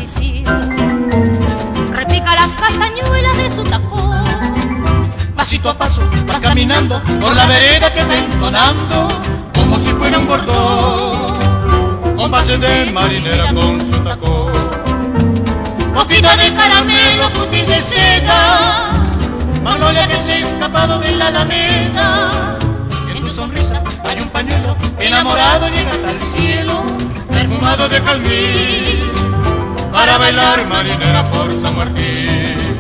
tradición. Repica las castañuelas de su tacón. Pasito a paso vas caminando por la vereda que va entonando como si fuera un bordón, compases de marinera con su tacón. Boquita de caramelo, cutis de seda, magnolia que se ha escapado de la alameda. En tu sonrisa hay un pañuelo, enamorado llegas al cielo, perfumado de jazmín, para bailar marinera por San Martín.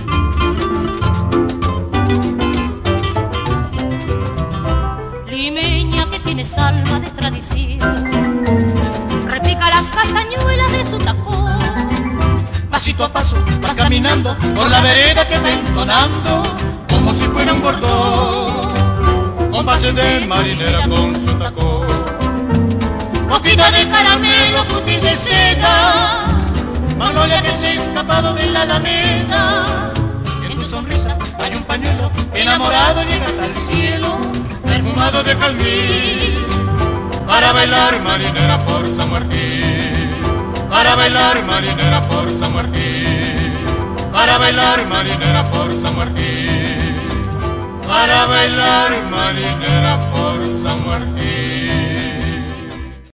Limeña que tienes alma de tradición, repica las castañuelas de su tacón. Pasito a paso vas caminando por la vereda que va entonando como si fuera un bordón, compases de marinera con su tacón. Boquita de caramelo, cutis de seda, magnolia que se ha escapado de la alameda. En tu sonrisa hay un pañuelo, enamorado llegas al cielo, perfumado de jazmín, para bailar marinera por San Martín. Para bailar marinera por San Martín, para bailar marinera por San Martín, para bailar marinera por San Martín.